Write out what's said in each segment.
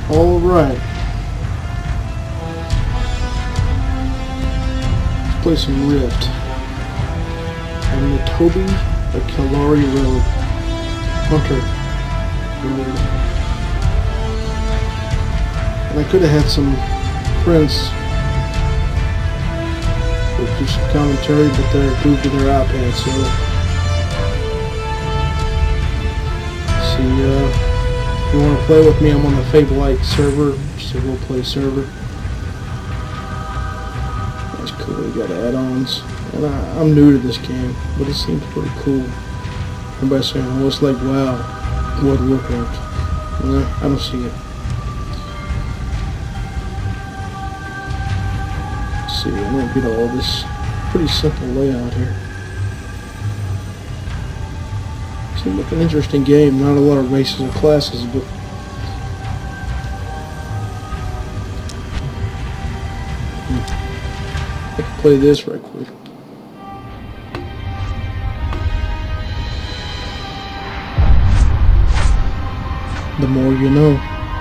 Alright. Let's play some Rift. And the Toby, the Kalari Road. Hunter Road. And I could have had some friends do some commentary, but they're glued to their iPad, so see, if you want to play with me, I'm on the Fable-like server, just a role-play server. That's cool, we got add-ons, and I'm new to this game, but it seems pretty cool. Everybody's saying, oh, it's like WoW, World of Warcraft. No, I don't see it. I'm going to get all this pretty simple layout here. Seems like an interesting game. Not a lot of races or classes, but I can play this right quick. The more you know.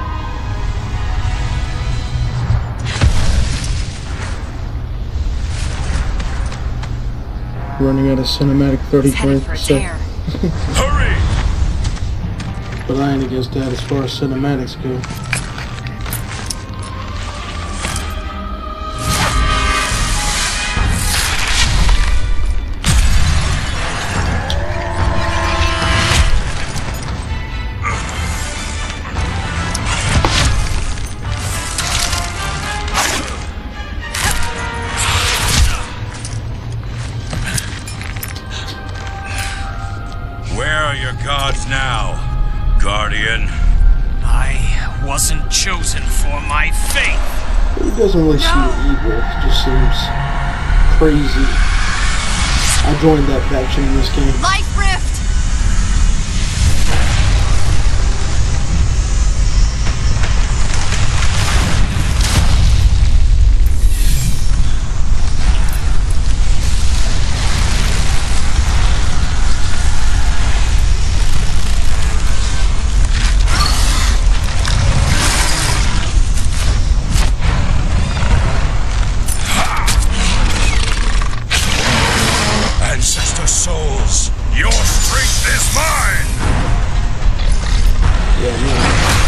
Running out of cinematic 33%. Hurry! But I ain't against that as far as cinematics go. Gods now, Guardian. I wasn't chosen for my fate. He doesn't really seem evil. It just seems crazy. I joined that faction in this game. Life Rift! Souls, your strength is mine! Yeah, man.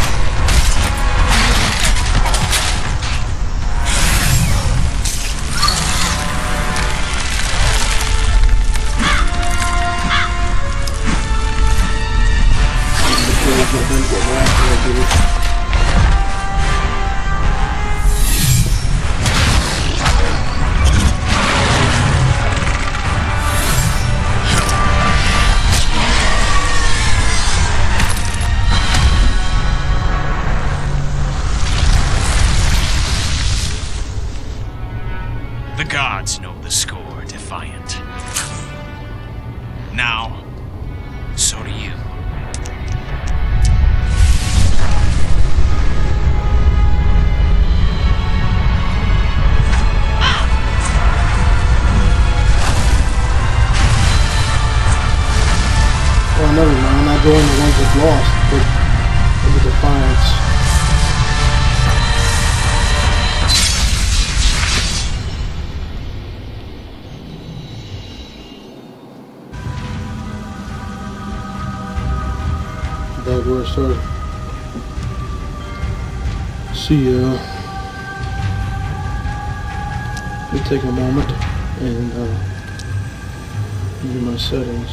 The gods know the score, Defiant. Now, so do you. Well, never mind. I joined the ones that lost, but the Defiance. Back where I started. See, let me take a moment and view my settings.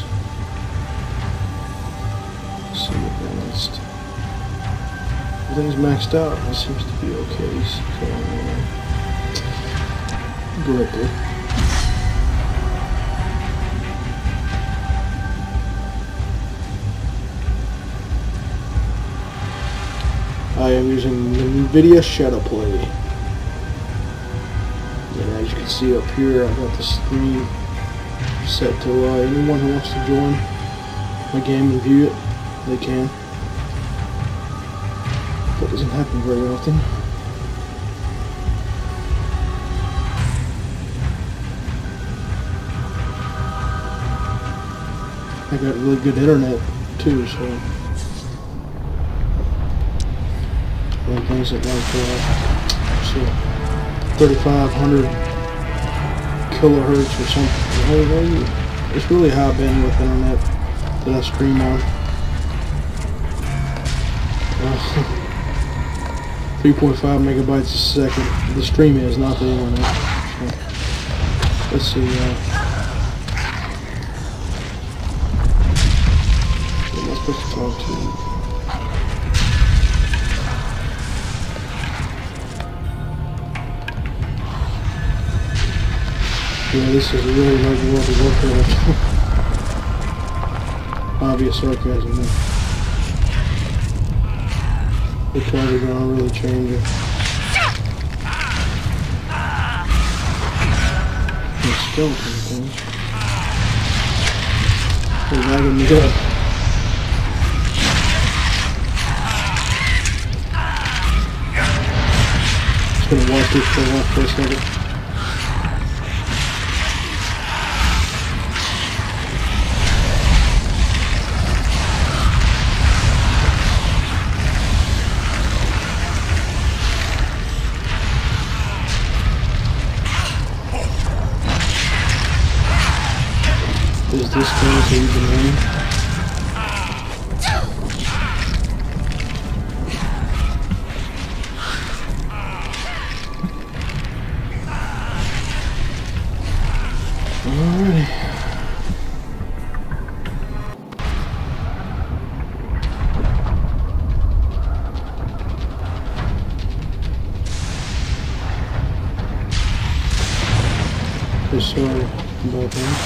See what balanced. Everything's maxed out. It seems to be okay. So gripper. I am using the NVIDIA Shadow Play. And as you can see up here, I've got the screen set to anyone who wants to join my game and view it, they can. That doesn't happen very often. I got really good internet too, so things at like 3,500 kilohertz or something. It's really high bandwidth internet that I stream on. 3.5 megabytes a second. The stream is, not the internet. So, let's see. Who am I supposed to talk to? Yeah, this is really like World of Warcraft. Obvious sarcasm there. They're probably gonna really change it. The skeleton thing. They're lagging me up. Just gonna watch this thing off for a second. Is this going to even win? Alrighty. Sorry about that.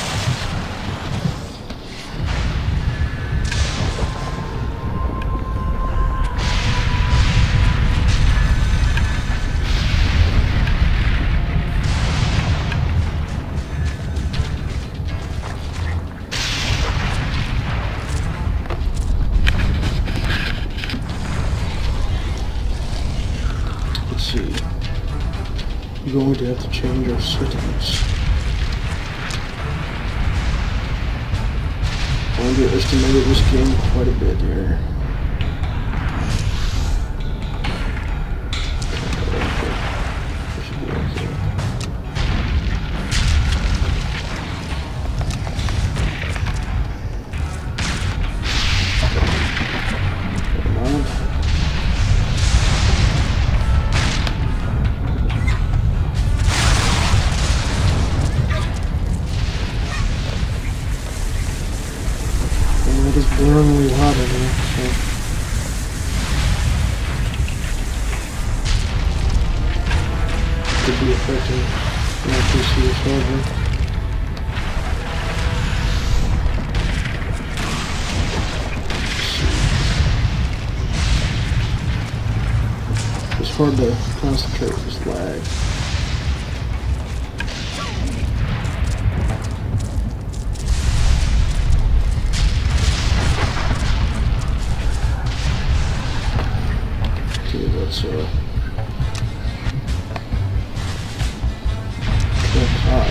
Let's see. We're going to have to change our settings. I underestimated this game quite a bit here. Should be okay. Never mind. It is blurringly hot in here, so could be affecting my PC as well. It's hard to concentrate with this lag. Let's check high.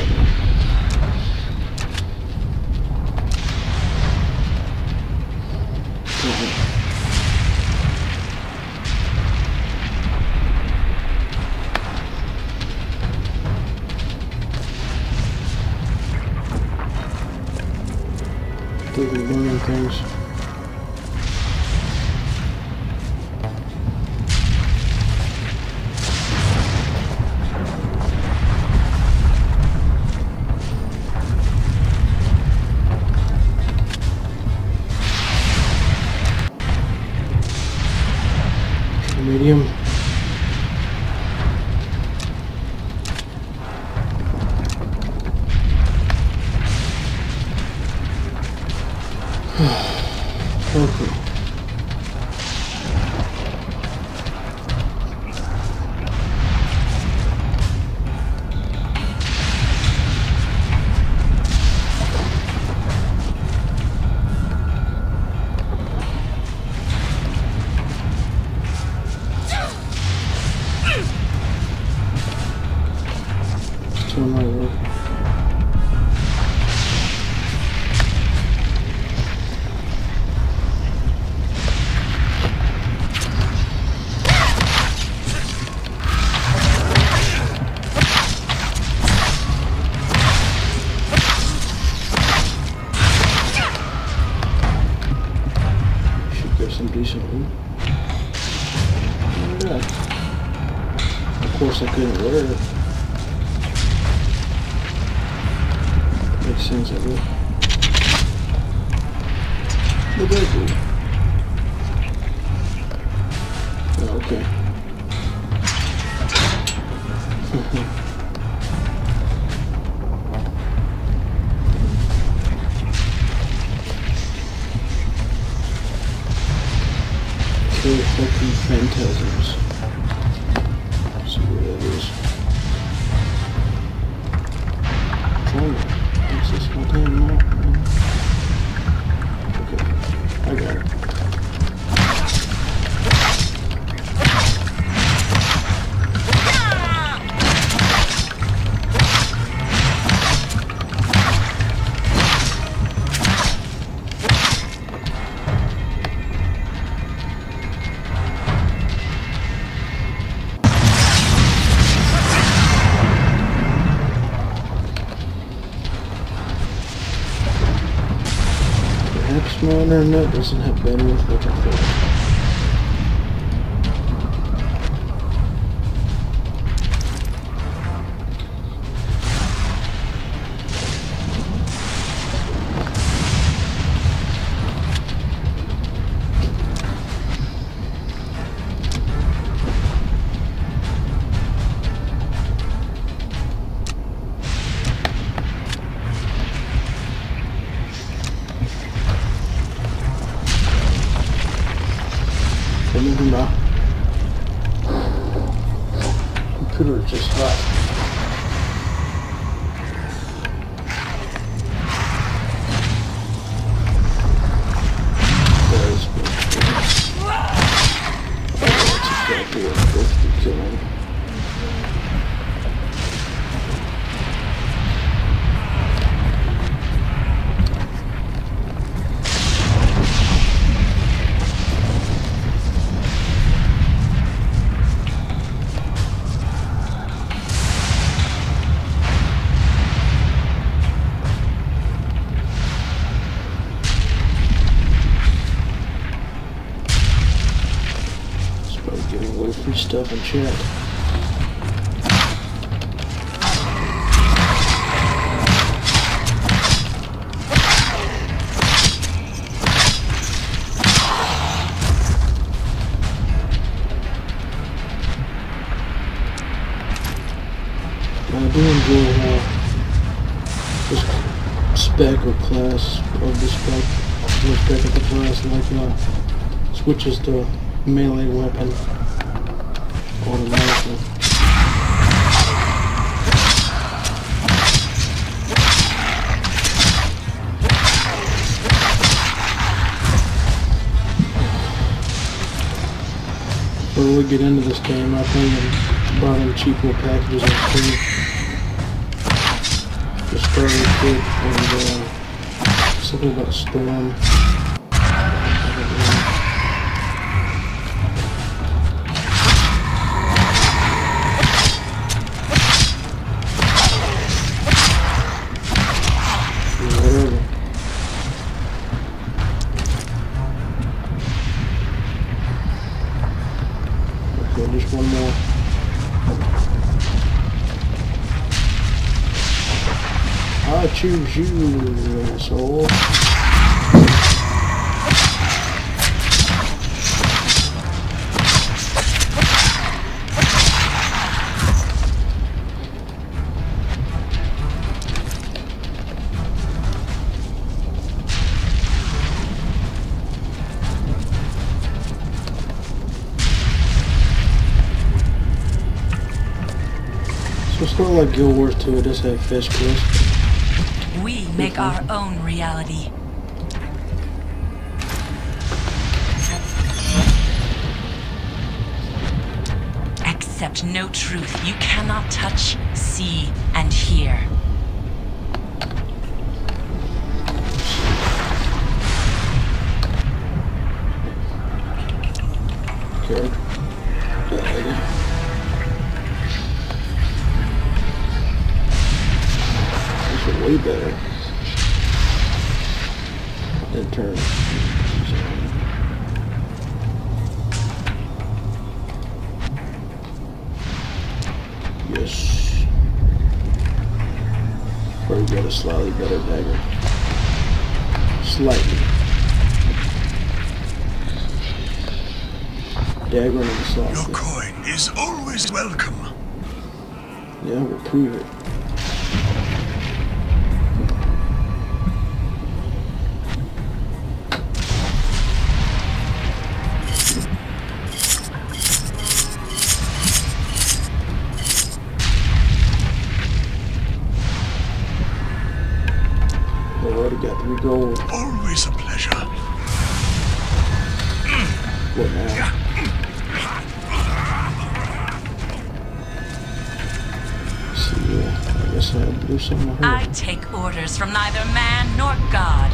They're learning things. Medium. Okay. that. Of course I couldn't wear it. Makes sense, I guess. What did I do? Oh, okay. Kill fucking phantasms. Let's see where that is. What's this goddamn map, man? Okay, I got it. Perhaps my internet doesn't have bandwidth like I thought. Computer is just hot. That's exactly what I'm supposed to be killing. Giving away free stuff in chat. I do enjoy this spec or class of the spec of the class, like switches to melee weapon automatically. Before we get into this game, I think I bought them cheap little packages on Steam. The starter kit and something about Storm. Just one more. I choose you, asshole. So it's not like Guild Wars 2, it does have fish kills. We make our own reality. Accept no truth you cannot touch, see, and hear. Okay. Way better. Then turn. get a slightly better dagger. Slightly. Dagger and slightly. Your coin is always welcome. Yeah, we'll prove it. Already got 3 gold. Always a pleasure. What now? See, I guess I have to do something with her. I take orders from neither man nor God.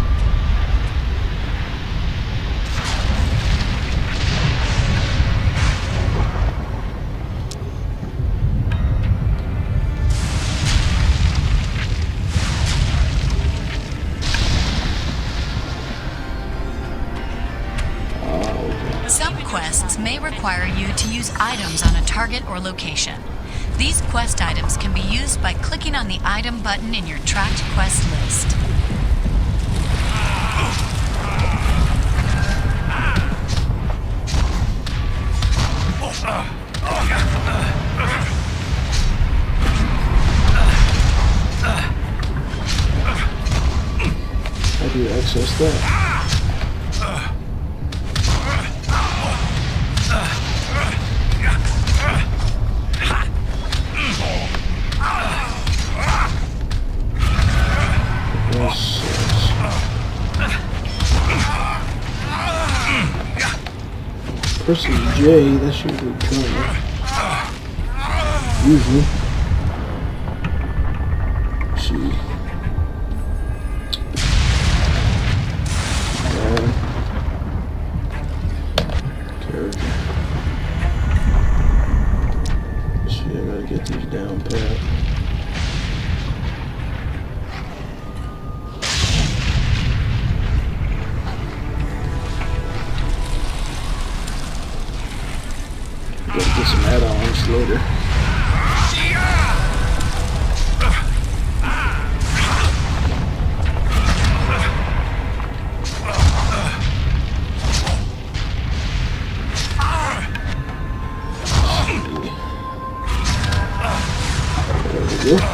Some quests may require you to use items on a target or location. These quest items can be used by clicking on the item button in your tracked quest list. How do you access that? Pressing J, that's usually coming. Usually. See. Character. See, I gotta get these down pat. Get some add-ons later. There we go.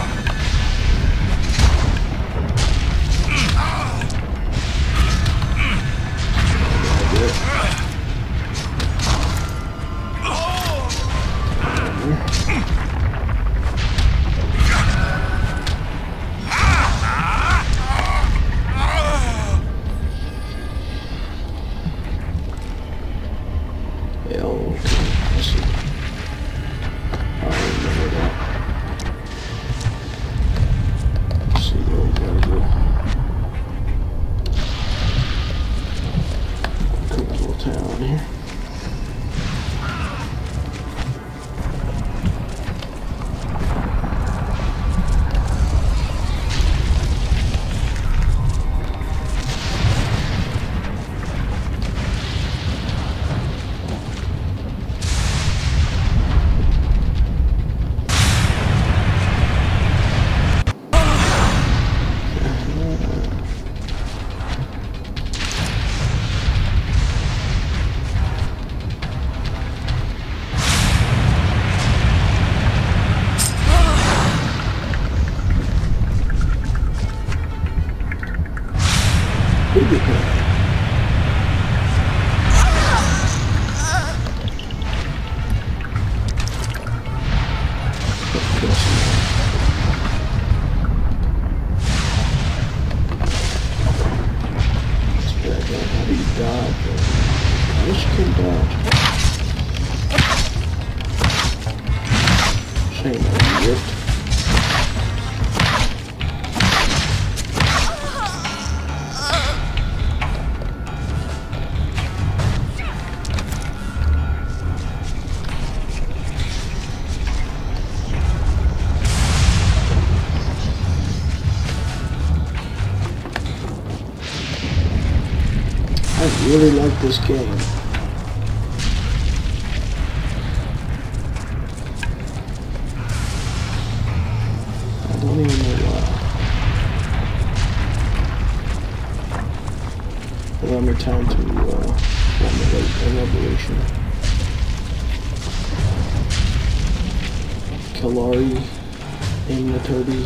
I really like this game. I don't even know why. time to formulate a revelation. Kalari, Amnaturbi,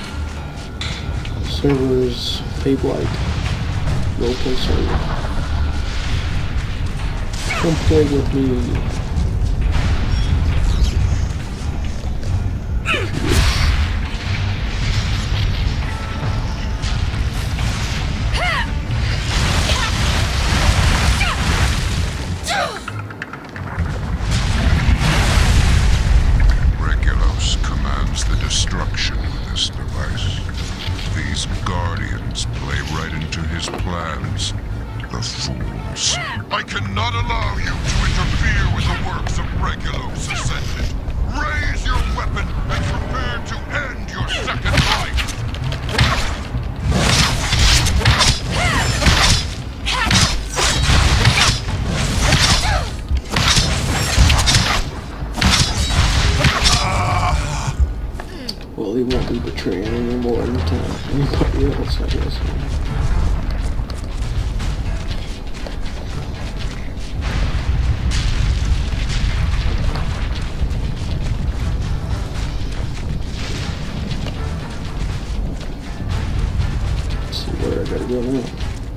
servers, Fade-like, roleplay server. Come play with me. Destruction with this device. These guardians play right into his plans. The fools. I cannot allow you to interfere with the works of Regulos Ascendant. Raise your weapon and prepare to end your second life. Well, he won't be betraying anymore anytime anybody else, I guess. Let's see where I gotta go now.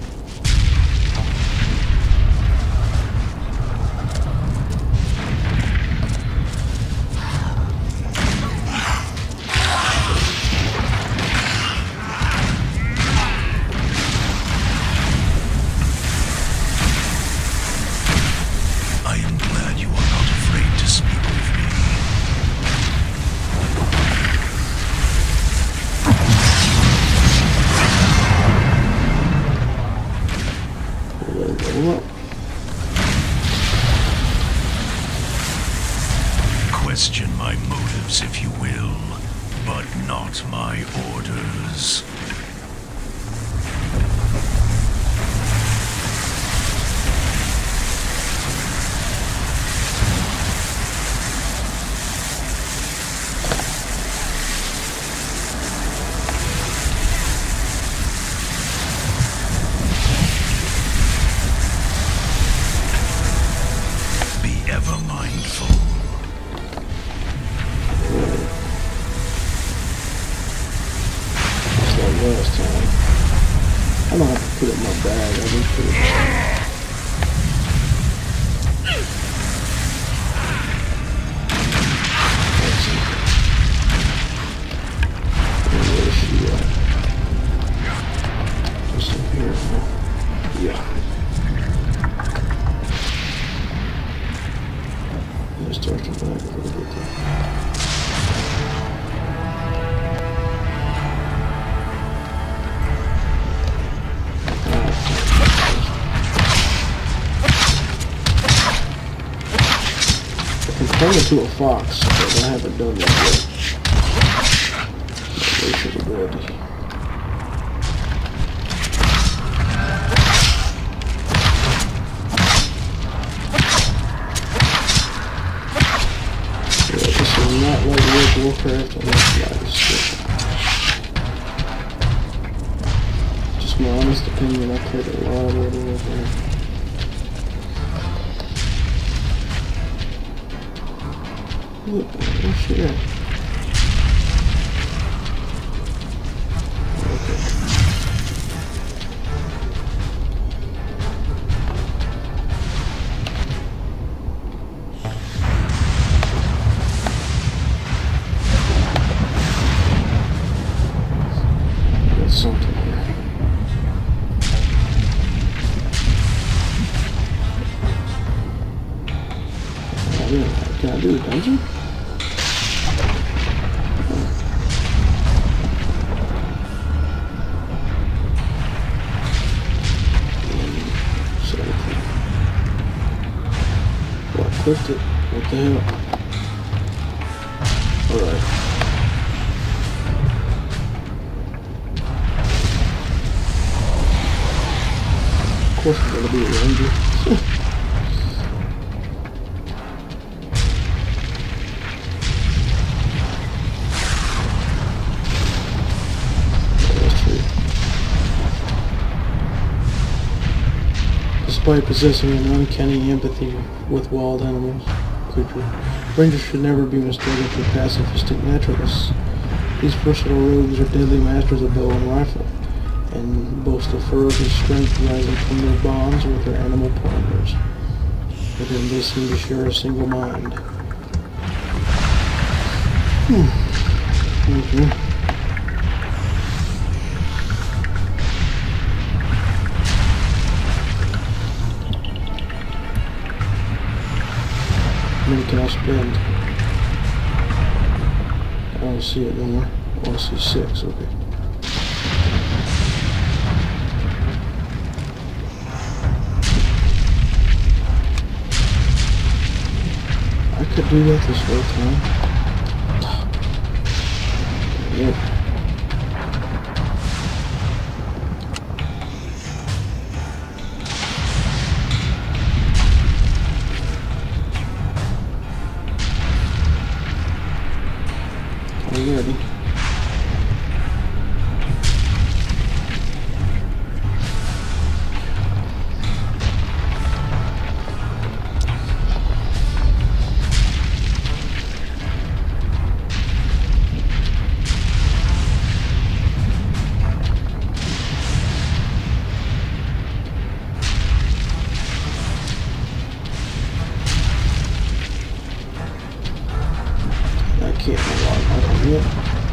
Question my motives, if you will, but not my orders. Be ever mindful. Last time. I don't have to put it in my bag, I just put it in. Where is she at? Just in here, huh? Yeah. Let's start the back a little bit there. Turn into a fox, but I haven't done that yet. Racial ability. Yeah, this is not like World of Warcraft. I'm not gonna this shit. Just my honest opinion, I played a lot of World of Warcraft. Look, where's she at? Okay. Got something here. Can I do a dungeon? Clicked it. What the hell? Alright. Of course it's gonna be a ranger. despite possessing an uncanny empathy with wild animals. Rangers should never be mistaken for pacifistic naturalists. These versatile rogues are deadly masters of bow and rifle, and boast a ferocious strength rising from their bonds with their animal partners. With them they seem to share a single mind. Okay. How many can I spend? I don't see it no more. Oh, I see 6, okay. I could do that this whole time. Yep. Already. I can't unlock that yet.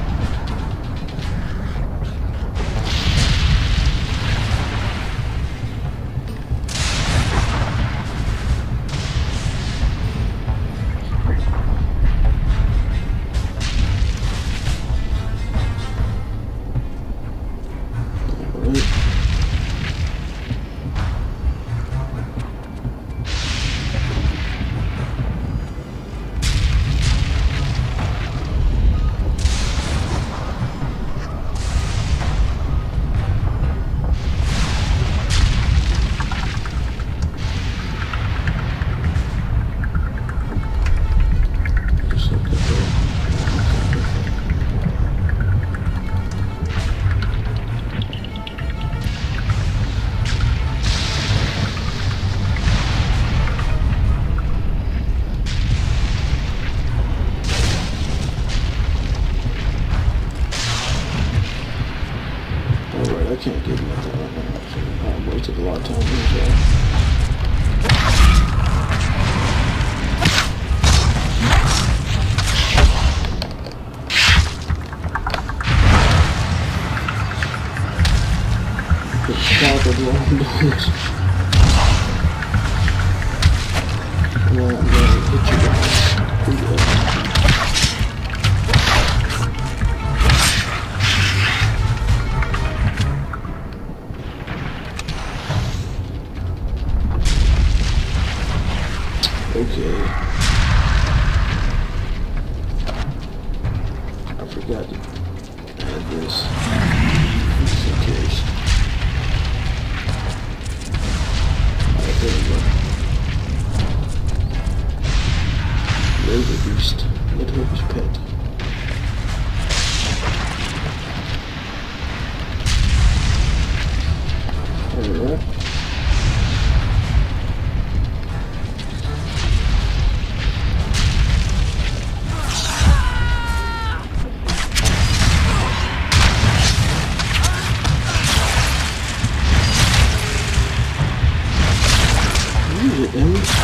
I can't get nothing right now, so I wasted a lot of time here, so. Get started while I'm doing this. And then I'm going to hit you guys. Okay. I forgot to add this just in case. Alright, there we go. Razor Beast. Mid-Hopper's Pet. Alright. Damage.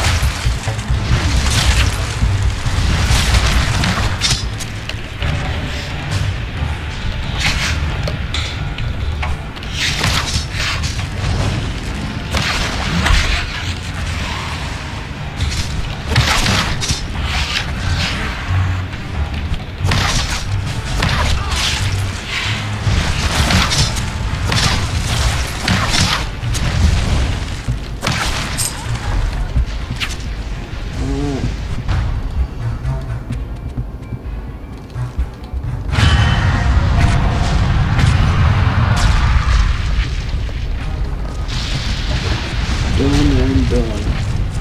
Done.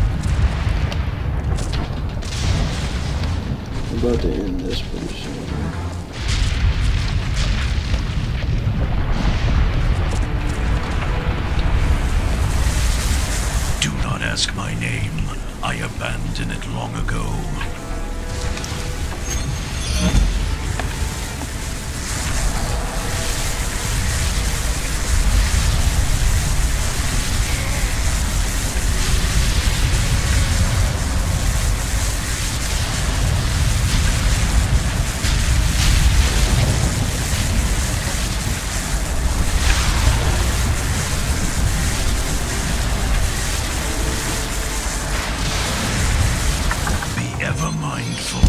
I'm about to end this pretty soon. Do ask my name, I abandoned it long ago. Ever mindful.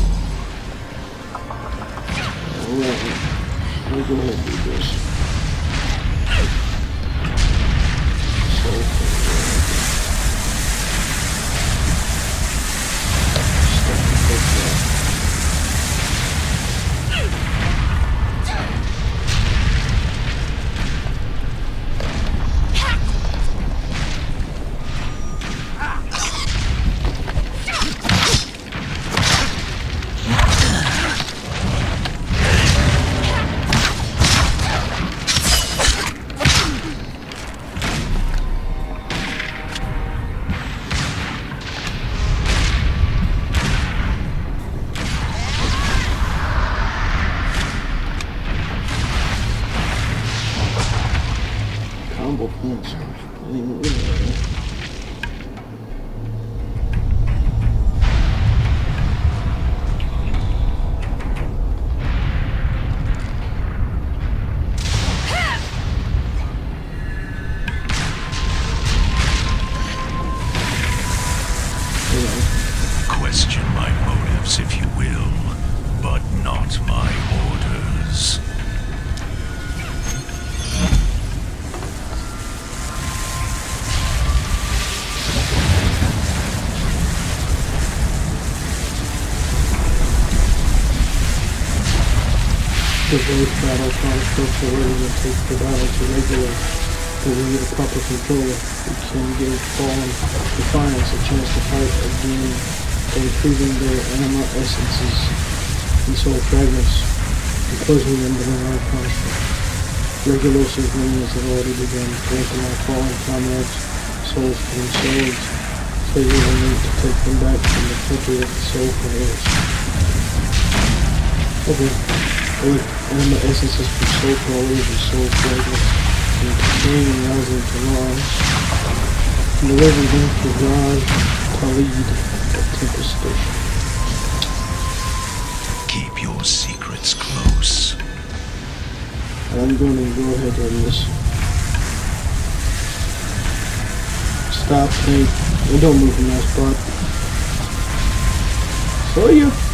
Alright, we'll go ahead and do this. Combo punch. I didn't even realize that. Question my motives if you will, but not my orders. The voice battle constructs are ready to take the battle to regular, but we need a proper controller. We can give Fallen Defiance a chance to fight again by retrieving their anima essences and soul fragments and closing them within our construct. Regulosa's minions have already begun granting our fallen comrades souls for themselves, so we will need to take them back from the country of the soul players. Okay. Anima essences for soul crawlers and soul fragments and contain and rousing to lives. And deliver them to God Khalid at Tempest Station. Keep your secrets close. I'm going to go ahead on this. Stop, think, and don't move from that spot. So you.